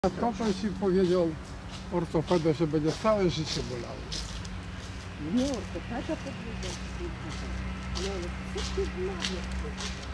To ci powiedział ortopeda, że będzie całe życie bolało. Nie, ortopeda powiedział. No ale co ty w